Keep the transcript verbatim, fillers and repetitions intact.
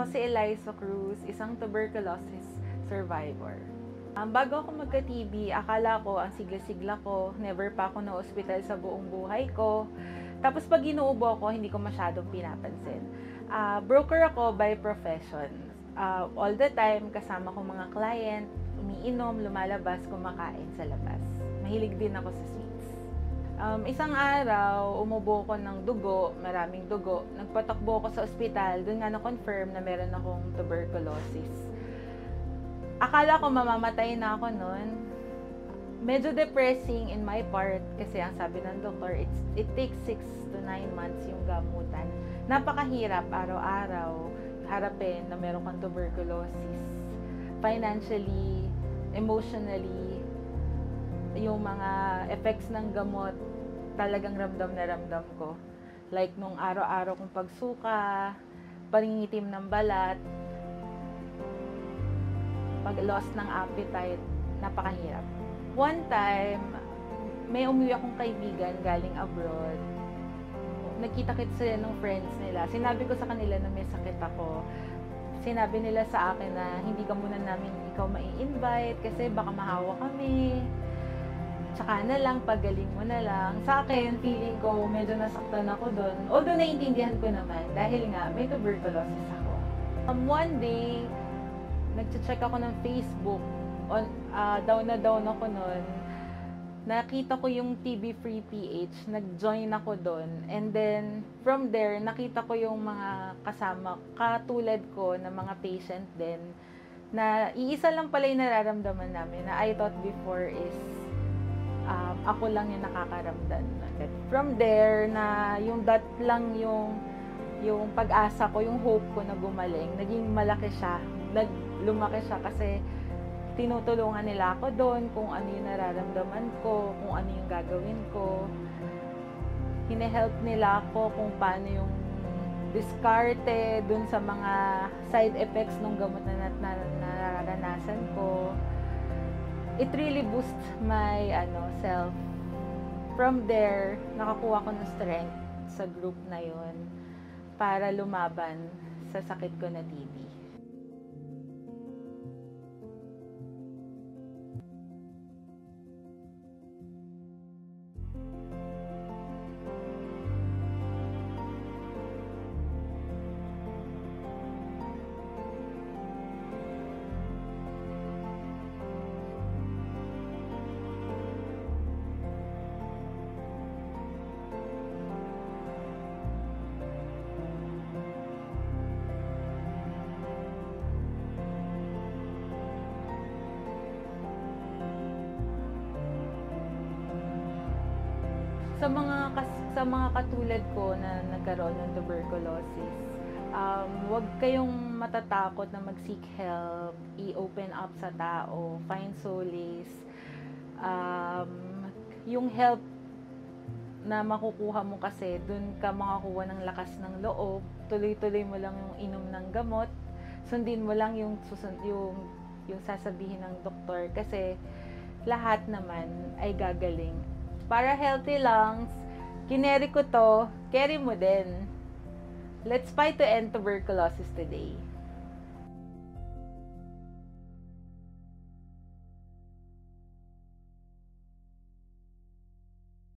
si Eliza Cruz, isang tuberculosis survivor. Um, bago ako magka-T B, akala ko, ang sigla-sigla ko, never pa ako na-hospital sa buong buhay ko. Tapos pag inuubo ako, hindi ko masyadong pinapansin. Uh, broker ako by profession. Uh, all the time, kasama ko mga client, umiinom, lumalabas, kumakain sa labas. Mahilig din ako sa sweets. Um, isang araw, umubo ko ng dugo, maraming dugo. Nagpatakbo ako sa ospital, doon nga na-confirm na meron akong tuberculosis. Akala ko mamamatay na ako noon. Medyo depressing in my part kasi ang sabi ng doktor, it's, it takes six to nine months yung gamutan. Napakahirap araw-araw harapin na meron kang tuberculosis. Financially, emotionally, yung mga effects ng gamot, talagang ramdam na ramdam ko. Like nung araw-araw kong pagsuka, pangingitim ng balat, pag-loss ng appetite, napakahirap. One time, may umuwi akong kaibigan galing abroad. Nagkita-kit sila ng friends nila. Sinabi ko sa kanila na may sakit ako. Sinabi nila sa akin na hindi ka muna namin ikaw mai-invite kasi baka mahawa kami. Tsaka na lang, pagaling mo na lang. Sa akin, feeling ko medyo nasaktan ako doon. Although naiintindihan ko naman dahil nga may tuberculosis ako. Um, one day, nag-check ako ng Facebook. On, uh, down na down ako noon. Nakita ko yung T B Free P H. Nag-join ako doon. And then, from there, nakita ko yung mga kasama, katulad ko na mga patient din, na iisa lang pala yung nararamdaman namin na I thought before is um, ako lang yung nakakaramdam. From there, na yung that lang yung yung pag-asa ko, yung hope ko na gumaling, naging malaki siya. Nag, lumaki siya kasi tinutulungan nila ako doon kung ano yung nararamdaman ko, kung ano yung gagawin ko. Hine-help nila ako kung paano yung diskarte doon sa mga side effects ng gamot na, na, na nararanasan ko. It really boosts my ano, self. From there, nakakuha ko ng strength sa group na yun para lumaban sa sakit ko na T B. Sa mga sa mga katulad ko na nagkaroon ng tuberculosis, um, huwag kayong matatakot na mag-seek help, i-open up sa tao, find solace. Um, yung help na makukuha mo kasi, dun ka makakuha ng lakas ng loob, tuloy-tuloy mo lang yung inom ng gamot, sundin mo lang yung, yung, yung sasabihin ng doktor kasi lahat naman ay gagaling. Para healthy lungs, kineri ko to, carry mo din. Let's fight to end tuberculosis today.